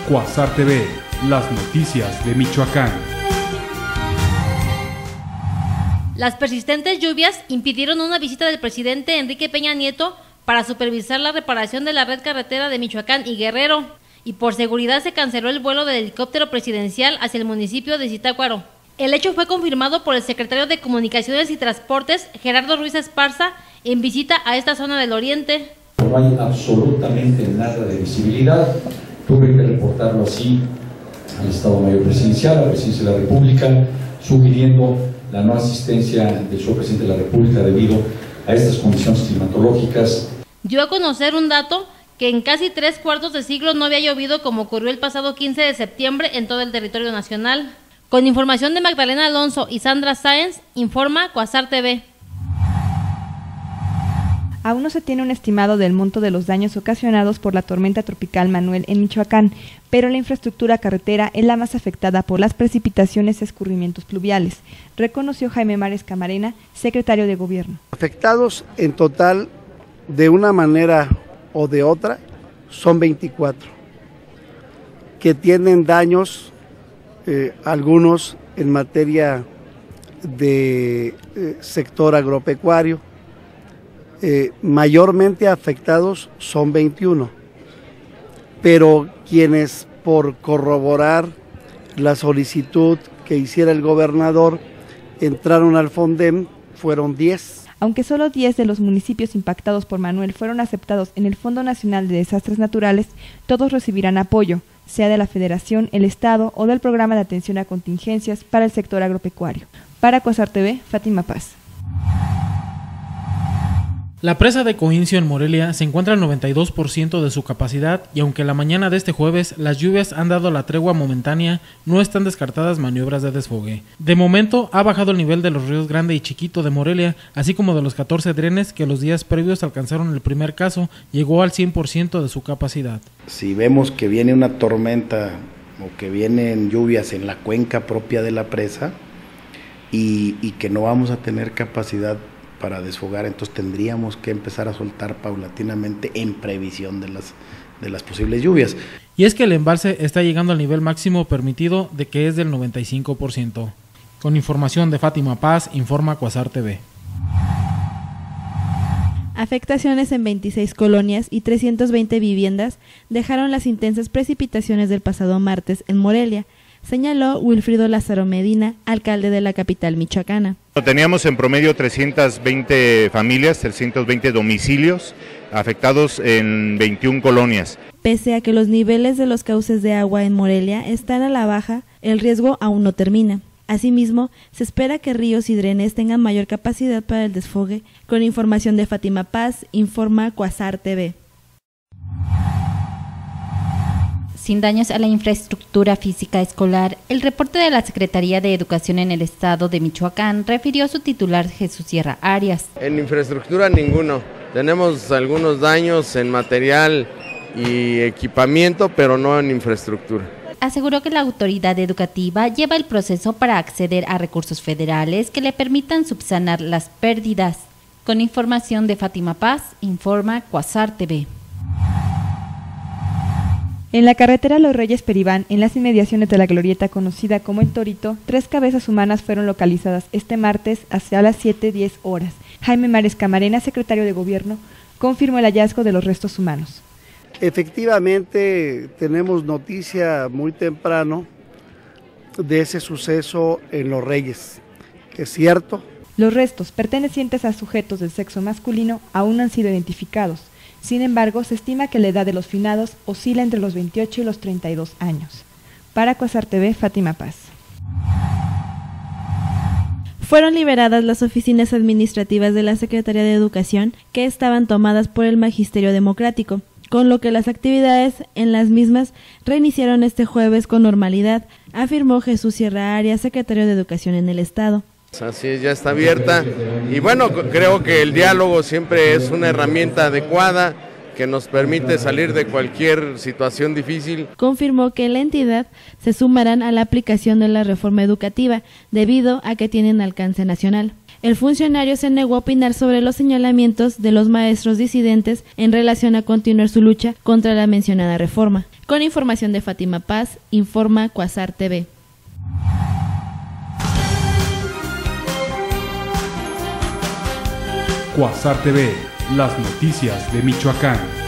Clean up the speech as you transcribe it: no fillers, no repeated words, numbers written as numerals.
Cuasar TV, las noticias de Michoacán. Las persistentes lluvias impidieron una visita del presidente Enrique Peña Nieto para supervisar la reparación de la red carretera de Michoacán y Guerrero, y por seguridad se canceló el vuelo del helicóptero presidencial hacia el municipio de Zitácuaro. El hecho fue confirmado por el secretario de Comunicaciones y Transportes, Gerardo Ruiz Esparza, en visita a esta zona del oriente. No hay absolutamente nada de visibilidad. Tuve que reportarlo así al Estado Mayor Presidencial, a la Presidencia de la República, sugiriendo la no asistencia del señor Presidente de la República debido a estas condiciones climatológicas. Dio a conocer un dato que en casi 3/4 de siglo no había llovido como ocurrió el pasado 15 de septiembre en todo el territorio nacional. Con información de Magdalena Alonso y Sandra Sáenz, informa Cuasar TV. Aún no se tiene un estimado del monto de los daños ocasionados por la tormenta tropical Manuel en Michoacán, pero la infraestructura carretera es la más afectada por las precipitaciones y escurrimientos pluviales, reconoció Jaime Mares Camarena, secretario de Gobierno. Afectados en total, de una manera o de otra, son 24, que tienen daños, algunos en materia de sector agropecuario. Mayormente afectados son 21, pero quienes por corroborar la solicitud que hiciera el gobernador entraron al Fondem fueron 10. Aunque solo 10 de los municipios impactados por Manuel fueron aceptados en el Fondo Nacional de Desastres Naturales, todos recibirán apoyo, sea de la Federación, el Estado o del Programa de Atención a Contingencias para el sector agropecuario. Para Cuasar TV, Fátima Paz. La presa de Coincio en Morelia se encuentra al 92% de su capacidad y aunque la mañana de este jueves las lluvias han dado la tregua momentánea, no están descartadas maniobras de desfogue. De momento ha bajado el nivel de los ríos Grande y Chiquito de Morelia, así como de los 14 drenes que los días previos alcanzaron el primer caso, llegó al 100% de su capacidad. Si vemos que viene una tormenta o que vienen lluvias en la cuenca propia de la presa y que no vamos a tener capacidad para desfogar, entonces tendríamos que empezar a soltar paulatinamente en previsión de las posibles lluvias. Y es que el embalse está llegando al nivel máximo permitido de que es del 95%. Con información de Fátima Paz, informa Cuasar TV. Afectaciones en 26 colonias y 320 viviendas dejaron las intensas precipitaciones del pasado martes en Morelia, señaló Wilfrido Lázaro Medina, alcalde de la capital michoacana. Teníamos en promedio 320 familias, 320 domicilios afectados en 21 colonias. Pese a que los niveles de los cauces de agua en Morelia están a la baja, el riesgo aún no termina. Asimismo, se espera que ríos y drenes tengan mayor capacidad para el desfogue. Con información de Fátima Paz, informa Cuasar TV. Sin daños a la infraestructura física escolar, el reporte de la Secretaría de Educación en el Estado de Michoacán refirió a su titular Jesús Sierra Arias. En infraestructura ninguno, tenemos algunos daños en material y equipamiento, pero no en infraestructura. Aseguró que la autoridad educativa lleva el proceso para acceder a recursos federales que le permitan subsanar las pérdidas. Con información de Fátima Paz, informa Cuasar TV. En la carretera Los Reyes Peribán, en las inmediaciones de la glorieta conocida como El Torito, 3 cabezas humanas fueron localizadas este martes hacia las 7:10 horas. Jaime Mares Camarena, secretario de Gobierno, confirmó el hallazgo de los restos humanos. Efectivamente, tenemos noticia muy temprano de ese suceso en Los Reyes. ¿Es cierto? Los restos pertenecientes a sujetos del sexo masculino aún no han sido identificados. Sin embargo, se estima que la edad de los finados oscila entre los 28 y los 32 años. Para Cuasar TV, Fátima Paz. Fueron liberadas las oficinas administrativas de la Secretaría de Educación que estaban tomadas por el Magisterio Democrático, con lo que las actividades en las mismas reiniciaron este jueves con normalidad, afirmó Jesús Sierra Arias, secretario de Educación en el Estado. Así es, ya está abierta y bueno, creo que el diálogo siempre es una herramienta adecuada que nos permite salir de cualquier situación difícil. Confirmó que la entidad se sumarán a la aplicación de la reforma educativa debido a que tienen alcance nacional. El funcionario se negó a opinar sobre los señalamientos de los maestros disidentes en relación a continuar su lucha contra la mencionada reforma. Con información de Fátima Paz, informa Cuasar TV. Cuasar TV, las noticias de Michoacán.